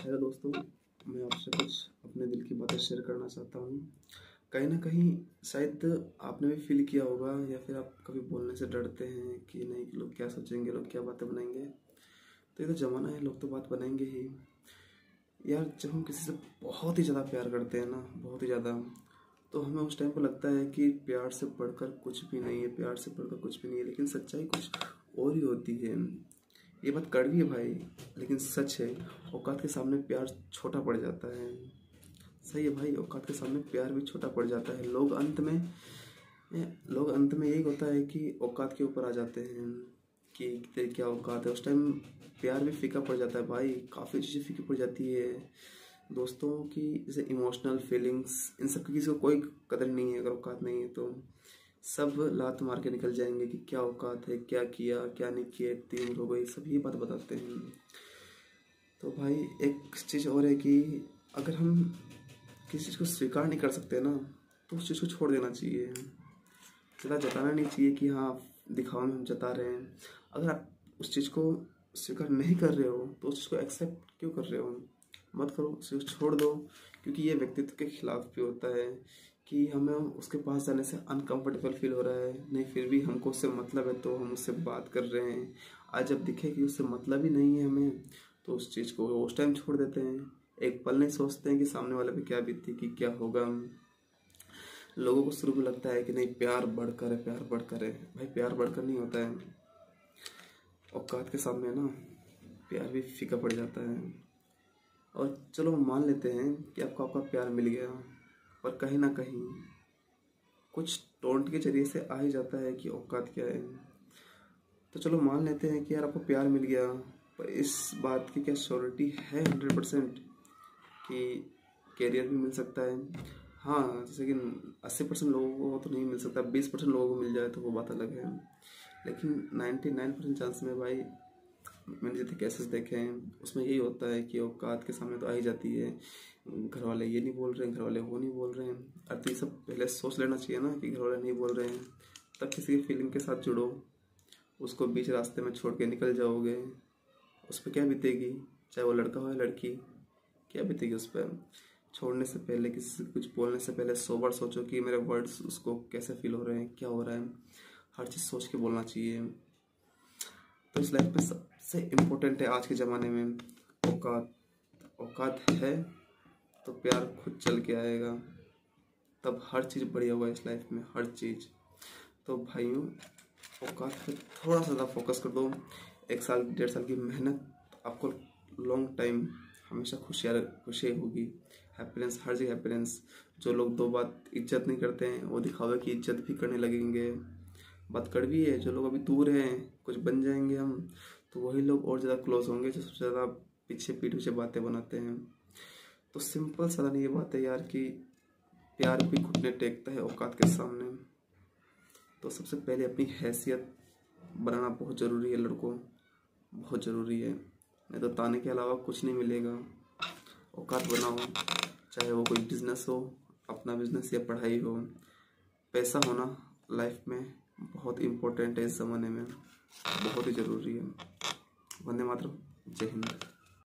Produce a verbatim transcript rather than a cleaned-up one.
Hello दोस्तों, मैं आपसे कुछ अपने दिल की बातें शेयर करना चाहता हूँ। कहीं ना कहीं शायद आपने भी फील किया होगा, या फिर आप कभी बोलने से डरते हैं कि नहीं कि लोग क्या सोचेंगे, लोग क्या बातें बनाएंगे। तो ये तो ज़माना है, लोग तो बात बनाएंगे ही यार। जब हम किसी से बहुत ही ज़्यादा प्यार करते हैं ना, बहुत ही ज़्यादा, तो हमें उस टाइम पर लगता है कि प्यार से बढ़कर कुछ भी नहीं है, प्यार से बढ़कर कुछ भी नहीं है। लेकिन सच्चाई कुछ और ही होती है। ये बात कड़वी है भाई, लेकिन सच है। औकात के सामने प्यार छोटा पड़ जाता है। सही है भाई, औकात के सामने प्यार भी छोटा पड़ जाता है। लोग अंत में लोग अंत में यही होता है कि औकात के ऊपर आ जाते हैं कि तेरी क्या औकात है। उस टाइम प्यार भी फीका पड़ जाता है भाई, काफ़ी चीज़ें फीकी पड़ जाती है। दोस्तों की जैसे इमोशनल फीलिंग्स, इन सब की किसी को कोई कदर नहीं है। अगर औकात नहीं है तो सब लात मार के निकल जाएंगे कि क्या औकात है, क्या किया क्या नहीं किया, इतनी उम्र हो गई, सब ये बात बताते हैं। तो भाई एक चीज़ और है कि अगर हम किसी चीज़ को स्वीकार नहीं कर सकते ना, तो उस चीज़ को छोड़ देना चाहिए। ज़्यादा जताना नहीं चाहिए कि हाँ दिखावा में हम जता रहे हैं। अगर आप उस चीज़ को स्वीकार नहीं कर रहे हो तो उस चीज़ को एक्सेप्ट क्यों कर रहे हो? मत करो, उसे छोड़ दो। क्योंकि ये व्यक्तित्व के खिलाफ भी होता है कि हमें उसके पास जाने से अनकंफर्टेबल फील हो रहा है, नहीं फिर भी हमको उससे मतलब है तो हम उससे बात कर रहे हैं। आज जब दिखे कि उससे मतलब ही नहीं है हमें, तो उस चीज़ को उस टाइम छोड़ देते हैं। एक पल नहीं सोचते हैं कि सामने वाले पे क्या बीती, कि क्या होगा। लोगों को शुरू में लगता है कि नहीं प्यार बढ़कर है, प्यार बढ़कर है। भाई प्यार बढ़कर नहीं होता है। औकात के सामने ना प्यार भी फीका पड़ जाता है। और चलो मान लेते हैं कि आपको आपका प्यार मिल गया, पर कहीं ना कहीं कुछ टोंट के जरिए से आ ही जाता है कि औकात क्या है। तो चलो मान लेते हैं कि यार आपको प्यार मिल गया, पर इस बात की क्या श्योरिटी है हंड्रेड परसेंट कि कैरियर भी मिल सकता है? हाँ, जैसे कि अस्सी परसेंट लोगों को तो नहीं मिल सकता, बीस परसेंट लोगों को मिल जाए तो वो बात अलग है। लेकिन नाइन्टी नाइन परसेंट चांस में भाई, मैंने जितने केसेस देखे हैं उसमें यही होता है कि औकात के सामने तो आ ही जाती है। घर वाले ये नहीं बोल रहे हैं, घर वाले वो नहीं बोल रहे हैं। अब ये सब पहले सोच लेना चाहिए ना कि घर वाले नहीं बोल रहे हैं, तब किसी की फीलिंग के साथ जुड़ो। उसको बीच रास्ते में छोड़ के निकल जाओगे, उस पर क्या बीतेगी, चाहे वो लड़का हो या लड़की, क्या बीतेगी उस पर। छोड़ने से पहले, किसी से कुछ बोलने से पहले सौ बार सोचो कि मेरे वर्ड्स उसको कैसे फील हो रहे हैं, क्या हो रहा है। हर चीज़ सोच के बोलना चाहिए। तो इस लाइफ में सबसे इम्पोर्टेंट है आज के ज़माने में औकात। औकात है तो प्यार खुद चल के आएगा, तब हर चीज़ बढ़िया होगा इस लाइफ में, हर चीज़। तो भाइयों, औकात पे थोड़ा सा ज़्यादा फोकस कर दो। एक साल डेढ़ साल की मेहनत आपको लॉन्ग टाइम हमेशा खुशियाँ खुशी होगी, हैप्पीनेस, हर जगह हैप्पीनेस। जो लोग दो बात इज्जत नहीं करते हैं वो दिखावे की इज्जत भी करने लगेंगे। बात कड़वी है, जो लोग अभी दूर हैं, कुछ बन जाएंगे हम तो वही लोग और ज़्यादा क्लोज होंगे जो सबसे ज़्यादा पीछे पीठ पीछे बातें बनाते हैं। तो सिंपल सा नहीं ये बात है यार कि प्यार भी घुटने टेकता है औकात के सामने। तो सबसे पहले अपनी हैसियत बनाना बहुत ज़रूरी है लड़कों, बहुत ज़रूरी है। नहीं तो ताने के अलावा कुछ नहीं मिलेगा। औकात बनाओ, चाहे वो कोई बिजनेस हो, अपना बिजनेस या पढ़ाई हो। पैसा होना लाइफ में बहुत इम्पोर्टेंट है इस ज़माने में, बहुत ही ज़रूरी है। वंदे मातरम, जय हिंद।